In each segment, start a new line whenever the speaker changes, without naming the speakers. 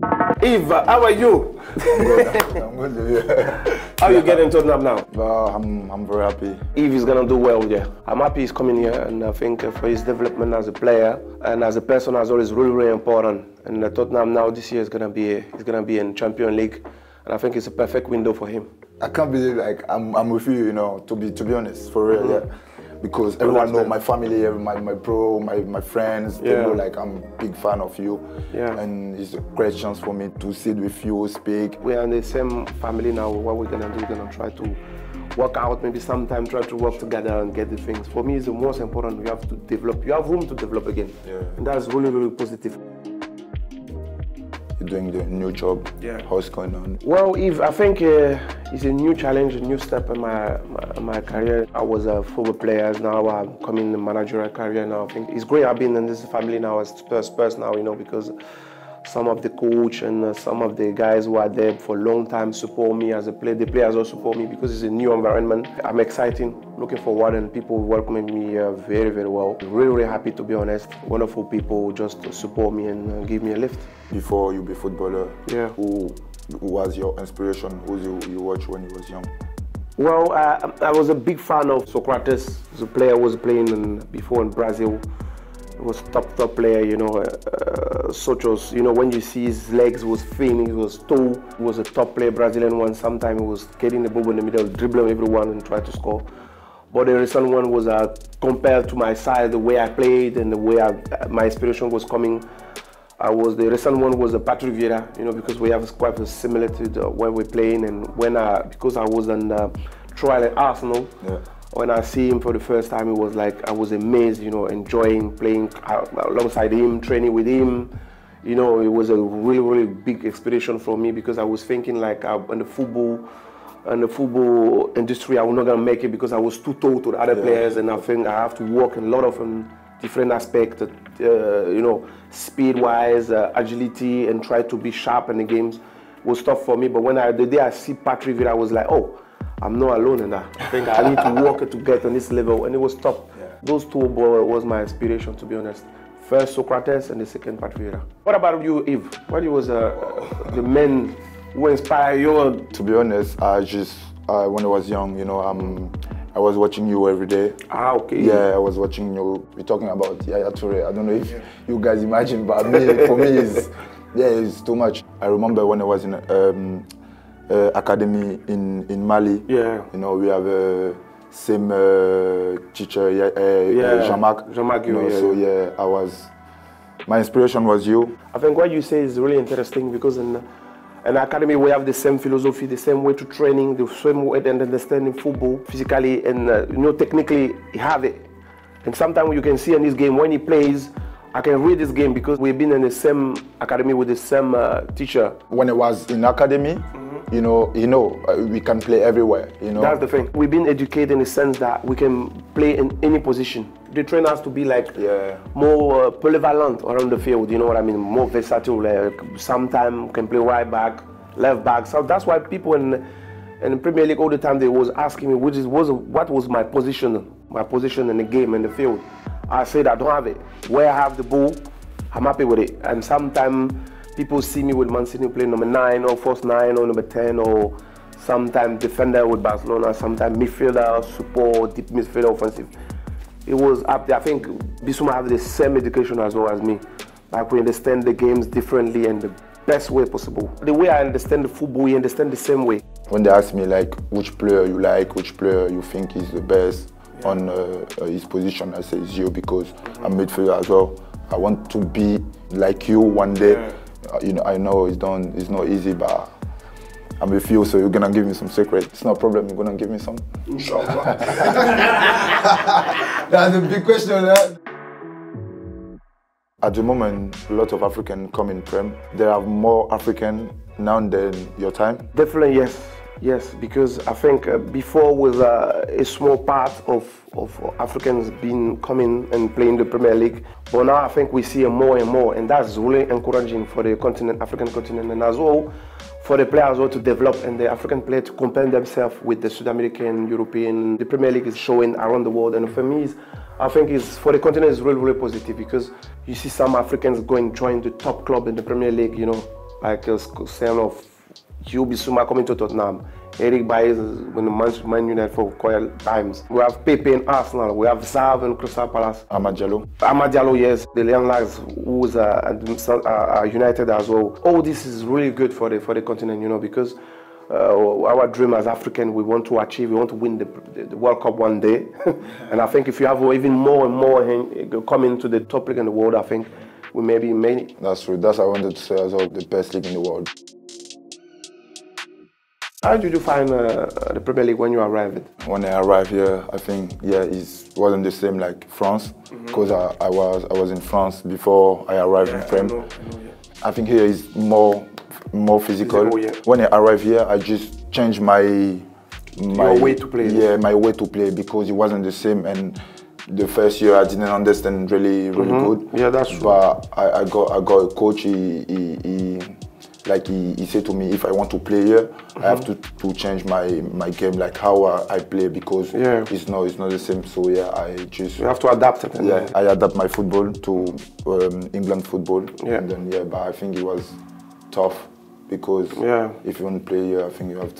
Yves, how are you?
I'm good.
How are you getting Tottenham now?
I'm very happy.
Yves is gonna do well, yeah. I'm happy he's coming here, and I think for his development as a player and as a person as well is really, really important. And Tottenham now this year is gonna be in Champions League, and I think it's a perfect window for him.
I can't believe I'm with you, you know, to be honest, for real, yeah. Because everyone know my family, my bro, my friends, they know like I'm a big fan of you.
Yeah.
And it's a great chance for me to sit with you, speak.
We are in the same family now. What we're gonna do, we're gonna try to work out, maybe sometime try to work together and get the things. For me, it's the most important. We have to develop. You have room to develop again.
Yeah.
And that's really, really positive.
You're doing the new job.
Yeah.
How's it going on?
Well, Yves, I think it's a new challenge, a new step in my career. I was a football player, now I'm coming in the managerial career now. I think it's great I've been in this family now as Spurs now, you know, because some of the coach and some of the guys who are there for a long time support me as a player. The players also support me because it's a new environment. I'm excited, looking forward, and people welcoming me very, very well. Really, really happy, to be honest. Wonderful people just support me and give me a lift.
Before you be footballer,
yeah.
Who was your inspiration? Who you watch when you was young?
Well, I was a big fan of Socrates, the player who was playing before in Brazil. He was top player, you know. Sochos, you know, when you see his legs, was thin, he was tall. He was a top player, Brazilian one. Sometimes he was getting the ball in the middle, dribbling everyone and try to score. But the recent one was compared to my side, the way I played and the way my inspiration was coming. The recent one was Patrick Vieira, you know, because we have quite a similarity to when we're playing, and because I was on trial at Arsenal. Yeah. When I see him for the first time, it was like I was amazed, you know, enjoying playing alongside him, training with him. You know, it was a really, really big inspiration for me because I was thinking like in the football industry, I was not gonna make it because I was too tall to the other players, and I think I have to work in a lot of different aspects, you know, speed-wise, agility, and try to be sharp in the games was tough for me. But the day I see Patrick Vieira, I was like, oh, I'm not alone in that. I think I need to work to get on this level, and it was tough. Yeah. Those two was my inspiration, to be honest. First Socrates, and the second Patrick Vieira. What about you, Yves? What was the men who inspired you?
To be honest, when I was young, you know, I was watching you every day.
Ah, okay.
Yeah, I was watching you. We're talking about Yaya Toure. I don't know if you guys imagine, but for me, it's too much. I remember when I was in academy in Mali.
Yeah.
You know, we have same teacher, Jean-Marc.
Jean-Marc,
you know, so my inspiration was you.
I think what you say is really interesting because in academy we have the same philosophy, the same way to training, the same way and understanding football physically, and you know, technically he have it. And sometimes you can see in this game when he plays, I can read this game because we've been in the same academy with the same teacher. When
I was in academy, you know, we can play everywhere. You know,
that's the thing. We've been educated in the sense that we can play in any position. The train has to be like more polyvalent around the field. You know what I mean? More versatile. Like sometimes can play right back, left back. So that's why people in the Premier League all the time they was asking me what was my position in the game in the field. I said I don't have it. Where I have the ball, I'm happy with it. And sometimes people see me with Man City playing number 9 or false 9 or number 10 or sometimes defender with Barcelona, sometimes midfielder, support, deep midfielder, offensive. It was up there. I think Bissouma have the same education as well as me. Like we understand the games differently and the best way possible. The way I understand the football, we understand the same way.
When they ask me like which player you like, which player you think is the best on his position, I say it's you because I'm midfielder as well. I want to be like you one day. Yeah. You know, I know it's not easy, but I'm with you, so you're gonna give me some secret. It's no problem, you're gonna give me some.
Inshallah.
That's a big question, huh? At the moment, a lot of Africans come in Prem. There are more African now than your time?
Definitely, yes. Yes, because I think before was a small part of Africans coming and playing the Premier League, but now I think we see more and more, and that's really encouraging for the continent, African continent, and as well for the players to develop and the African players to compare themselves with the South American, European. The Premier League is showing around the world, and for me, I think for the continent is really, really positive because you see some Africans join the top club in the Premier League, you know. like a same of Yves Bissouma coming to Tottenham, Eric Bailly when the Man United for quite times. We have Pepe in Arsenal, we have Zav in Crystal Palace.
Amad Diallo.
Amad Diallo, yes, the young lads who was United as well. All this is really good for the continent, you know, because our dream as African, we want to achieve, we want to win the World Cup one day. And I think if you have even more and more coming to the top league in the world, I think we maybe made it.
That's true. That's what I wanted to say as well, the best league in the world.
How did you find the Premier League when you arrived?
When I arrived here, I think, yeah, it wasn't the same like France, because I was in France before I arrived in Prem.
I know,
I think here is more physical.
Yeah.
When I arrived here, I just changed my
way to play.
Yeah, my way to play, because it wasn't the same. And the first year I didn't understand really good.
Yeah, that's true.
But I got a coach. He said to me, if I want to play here, I have to change my game, like how I play, because it's not the same. So yeah, you
have to adapt it.
Yeah, I adapt my football to England football.
Yeah.
And then but I think it was tough, because if you want to play here, I think you have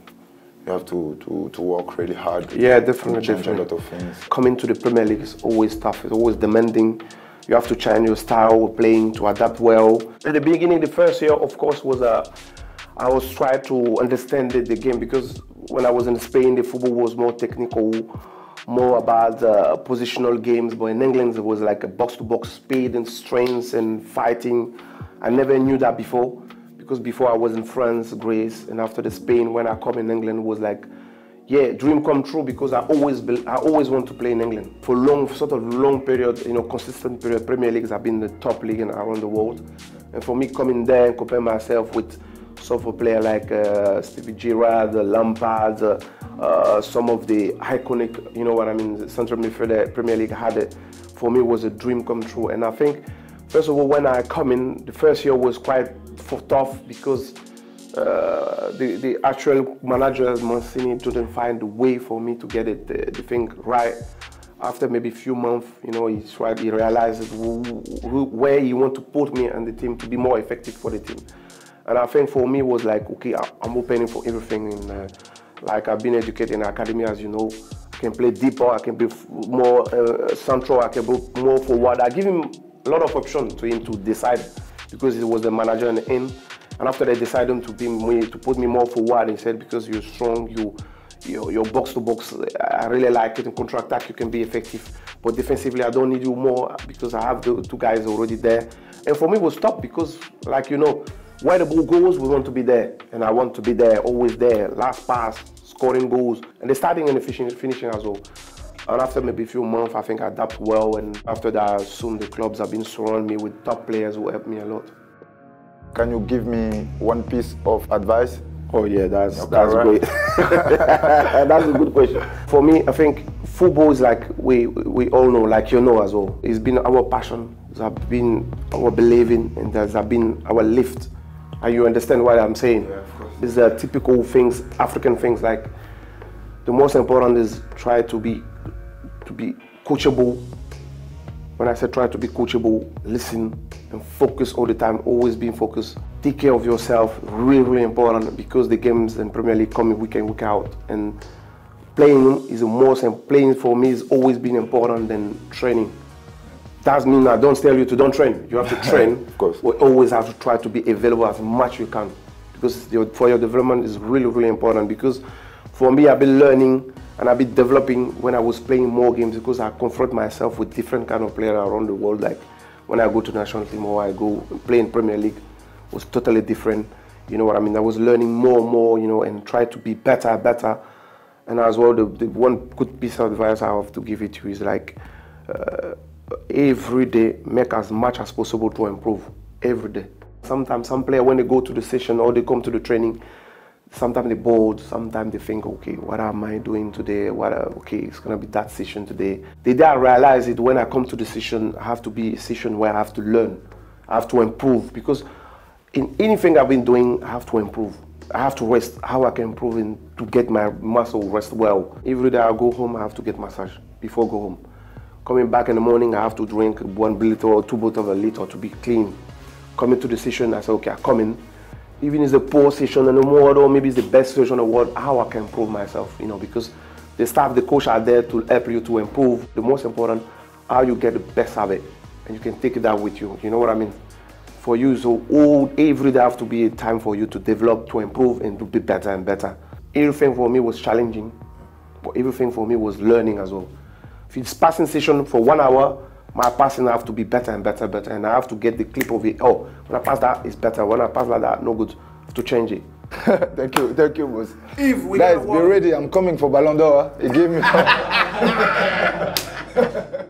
to work really hard.
Yeah, definitely.
Change a lot of things.
Coming to the Premier League is always tough. It's always demanding. You have to change your style of playing to adapt well. At the beginning, the first year, of course, I was trying to understand the game, because when I was in Spain, the football was more technical, more about positional games. But in England, it was like a box-to-box speed and strength and fighting. I never knew that before, because before I was in France, Greece, and after the Spain, when I come in England, it was like, yeah, dream come true, because I always want to play in England. For long period, you know, consistent period, Premier Leagues have been the top league around the world. And for me, coming there and compare myself with soccer player like Stevie Gerrard, Lampard, some of the iconic, you know what I mean, the central midfielder Premier League had it, for me was a dream come true. And I think, first of all, when I come in, the first year was quite tough, because the actual manager, Mancini, didn't find a way for me to get the thing right. After maybe a few months, you know, he realized where he want to put me and the team to be more effective for the team. And I think for me it was like, okay, I'm opening for everything. Like I've been educated in academy, as you know. I can play deeper, I can be more central, I can be more forward. I give him a lot of options to him to decide, because he was the manager in the end. And after they decided to put me more forward, he said, because you're strong, you're box to box, I really like it. In counter-attack, you can be effective. But defensively, I don't need you more, because I have the two guys already there. And for me, it was tough, because, like, you know, where the ball goes, we want to be there. And I want to be there, always there. Last pass, scoring goals. And the starting and the finishing as well. And after maybe a few months, I think I adapt well. And after that, soon the clubs have been surrounding me with top players who helped me a lot.
Can you give me one piece of advice?
Oh yeah, that's great. That's a good question. For me, I think football is like we all know, like you know as well. It's been our passion, it's been our believing, and there's been our lift. And you understand what I'm saying?
Yeah, of course.
These are typical things, African things. Like the most important is try to be coachable. When I say try to be coachable, listen and focus all the time, always being focused. Take care of yourself, really, really important, because the games in Premier League come week in, week out. And playing is the most, and playing for me has always been important than training. That means I don't tell you to don't train. You have to train.
Of course.
We always have to try to be available as much as you can, because for your development is really, really important. Because for me, I've been learning and I've been developing when I was playing more games, because I confront myself with different kind of players around the world. Like when I go to national team or I go play in Premier League, it was totally different. You know what I mean? I was learning more and more, you know, and try to be better. And as well, the one good piece of advice I have to give it to you is like, every day, make as much as possible to improve, every day. Sometimes some players, when they go to the session or they come to the training, sometimes they're bored, sometimes they think, okay, what am I doing today? Okay, it's gonna be that session today. They don't realize it when I come to the session, I have to be a session where I have to learn, I have to improve, because in anything I've been doing, I have to improve. I have to rest, how I can improve to get my muscle rest well. Every day I go home, I have to get massage before I go home. Coming back in the morning, I have to drink 1 liter or 2 bottles of a liter to be clean. Coming to the session, I say, okay, I come in, even if it's the poor session in the world or maybe it's the best session in the world, how I can improve myself, you know, because the staff, the coach are there to help you to improve. The most important, how you get the best of it, and you can take that with you, you know what I mean? For you, so every day have to be a time for you to develop, to improve, and to be better and better. Everything for me was challenging, but everything for me was learning as well. If it's passing session for 1 hour, my passing have to be better and better, and I have to get the clip of it. Oh, when I pass that, it's better. When I pass like that, no good. I have to change it.
Thank you, boss.
If we
guys, be ready. I'm coming for Ballon d'Or. He gave me.